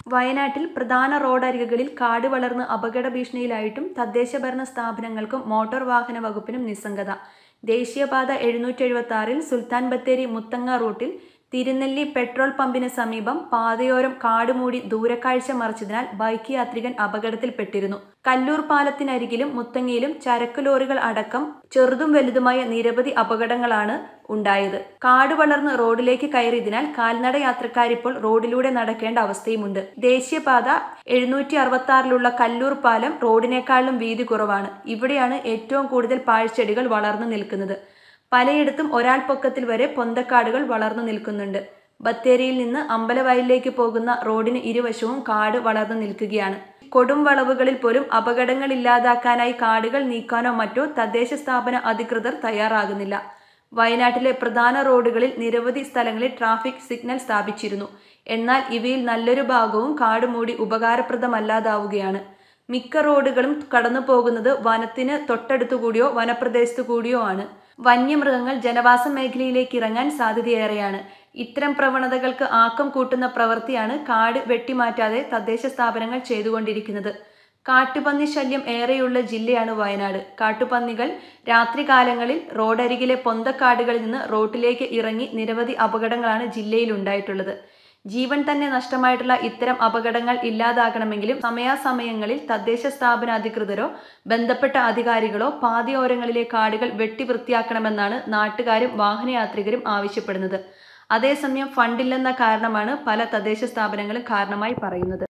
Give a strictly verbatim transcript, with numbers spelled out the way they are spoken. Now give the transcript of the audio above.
വയനാട്ടിൽ പ്രധാന റോഡരികുകളിൽ കാട് വളർന്ന് അപകട ഭീഷണിയിലായിട്ടും തദ്ദേശഭരണ സ്ഥാപനങ്ങൾക്കും മോട്ടോർ വാഹന വകുപ്പിനും നിസ്സംഗത. ദേശീയപാത എഴുന്നൂറ്റി എഴുപത്തി ആറിൽ സുൽത്താൻ ബത്തേരി മുത്തങ്ങ റൂട്ടിൽ തിരുനെല്ലി പെട്രോൾ പമ്പിന് സമീപം പാതയോരം കാടുമൂടി ദൂരക്കാഴ്ച മറച്ചതിനാൽ ബൈക്ക് യാത്രികൻ അപകടത്തിൽപ്പെട്ടിരുന്നു. കല്ലൂർ പാലത്തിനരികിലും മുത്തങ്ങയിലും ചരക്ക് ലോറികൾ അടക്കം ചെറുതും വലുതുമായ നിരവധി അപകടങ്ങളാണ് ഉണ്ടായത്. കാട് വളർന്ന് റോഡിലേക്ക് കയറിയതിനാൽ കാൽനട യാത്രക്കാരിപ്പോൾ റോഡിലൂടെ നടക്കേണ്ട അവസ്ഥയുമുണ്ട്. ദേശീയപാത എഴുന്നൂറ്റി അറുപത്തി ആറിലുള്ള കല്ലൂർ പാലം റോഡിനേക്കാളും വീതി കുറവാണ്. ഇവിടെയാണ് ഏറ്റവും കൂടുതൽ പാഴ്ചെടികൾ വളർന്നു നിൽക്കുന്നത്. പലയിടത്തും ഒരാൾ പൊക്കത്തിൽ വരെ പൊന്തക്കാടുകൾ വളർന്നു നിൽക്കുന്നുണ്ട്. ബത്തേരിയിൽ നിന്ന് അമ്പലവയലിലേക്ക് പോകുന്ന റോഡിന് ഇരുവശവും കാട് വളർന്നു നിൽക്കുകയാണ്. കൊടും വളവുകളിൽ പോലും അപകടങ്ങൾ ഇല്ലാതാക്കാനായി കാടുകൾ നീക്കാനോ മറ്റോ തദ്ദേശ സ്ഥാപന അധികൃതർ തയ്യാറാകുന്നില്ല. വയനാട്ടിലെ പ്രധാന റോഡുകളിൽ നിരവധി സ്ഥലങ്ങളിൽ ട്രാഫിക് സിഗ്നൽ സ്ഥാപിച്ചിരുന്നു. എന്നാൽ ഇവയിൽ നല്ലൊരു ഭാഗവും കാട് മൂടി ഉപകാരപ്രദമല്ലാതാവുകയാണ്. മിക്ക റോഡുകളും കടന്നു പോകുന്നത് വനത്തിന് തൊട്ടടുത്തുകൂടിയോ വനപ്രദേശത്തു കൂടിയോ ആണ്. വന്യമൃഗങ്ങൾ ജനവാസ മേഖലയിലേക്ക് ഇറങ്ങാൻ സാധ്യതയേറെയാണ്. ഇത്തരം പ്രവണതകൾക്ക് ആക്കം കൂട്ടുന്ന പ്രവൃത്തിയാണ് കാട് വെട്ടിമാറ്റാതെ തദ്ദേശ സ്ഥാപനങ്ങൾ ചെയ്തുകൊണ്ടിരിക്കുന്നത്. കാട്ടുപന്നി ശല്യം ഏറെയുള്ള ജില്ലയാണ് വയനാട്. കാട്ടുപന്നികൾ രാത്രികാലങ്ങളിൽ റോഡരികിലെ പൊന്തക്കാടുകളിൽ നിന്ന് റോഡിലേക്ക് ഇറങ്ങി നിരവധി അപകടങ്ങളാണ് ജില്ലയിൽ ഉണ്ടായിട്ടുള്ളത്. ജീവൻ തന്നെ നഷ്ടമായിട്ടുള്ള ഇത്തരം അപകടങ്ങൾ ഇല്ലാതാകണമെങ്കിലും സമയാസമയങ്ങളിൽ തദ്ദേശ സ്ഥാപന അധികൃതരോ ബന്ധപ്പെട്ട അധികാരികളോ പാതയോരങ്ങളിലെ കാടുകൾ വെട്ടി വൃത്തിയാക്കണമെന്നാണ് നാട്ടുകാരും വാഹനയാത്രികരും ആവശ്യപ്പെടുന്നത്. അതേസമയം ഫണ്ടില്ലെന്ന കാരണമാണ് പല തദ്ദേശ സ്ഥാപനങ്ങളും കാരണമായി പറയുന്നത്.